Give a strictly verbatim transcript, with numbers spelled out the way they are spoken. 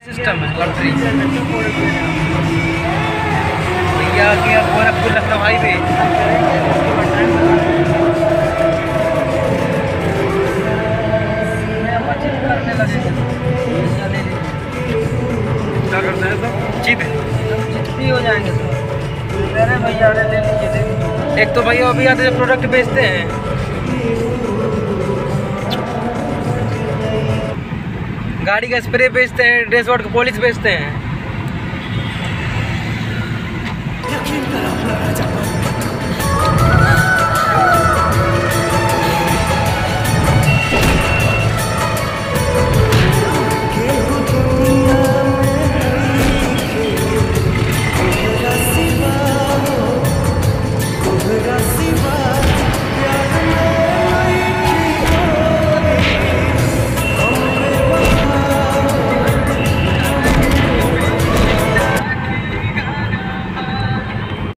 System है lottery भैया के गोरखपुर लखनऊ हाईवे। क्या करते हैं सब जीत फ्री हो जाएंगे सर। अरे भैया ले लीजिए। एक तो भैया अभी आते जो प्रोडक्ट बेचते हैं, गाड़ी का स्प्रे बेचते हैं, ड्रेस वॉट का पॉलिश बेचते हैं। यकीन करो